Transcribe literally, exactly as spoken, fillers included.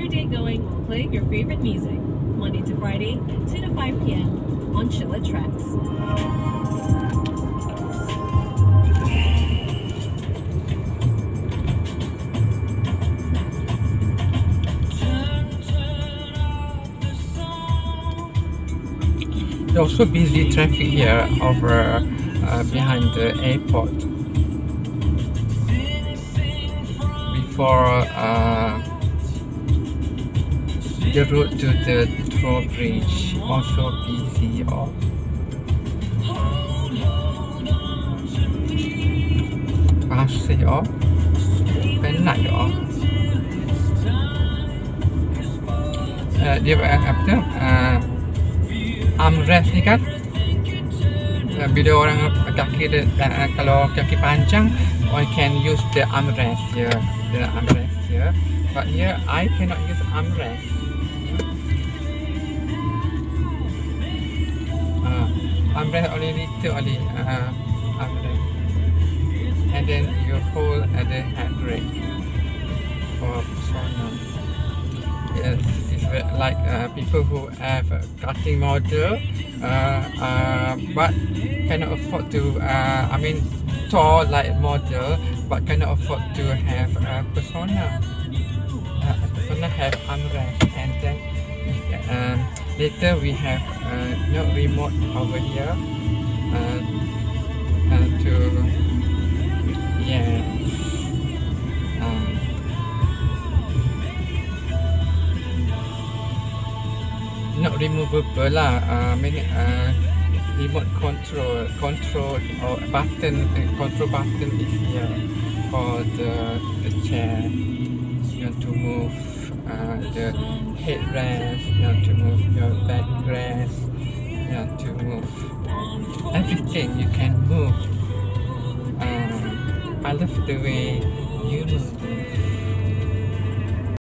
your day going while playing your favorite music. Monday to Friday, two to five p m on Chilla Tracks. There's also busy traffic here over uh, behind the airport. Before uh, the road to the Troll Bridge also busy. Or masih oh penat oh. Uh, dia apa tu? Uh, armrest ni kan uh, bila orang kaki dia, uh, kalau kaki panjang one can use the armrest here, the armrest here, but here I cannot use armrest. uh, armrest only little only uh, armrest, and then you hold at the handbrake for persona. Yes, it's like uh, people who have a cutting model uh, uh, but cannot afford to uh, I mean tall like model but cannot afford to have a persona. Uh, persona have armrest, and then uh, later we have uh, no remote over here uh, uh, to yes. Um, not removable lah, uh, many, uh, remote control control or button uh, control button is here for the, the chair. You want to move uh, the headrest, you want to move your backrest, you want to move everything you can move. uh, I love the way you move.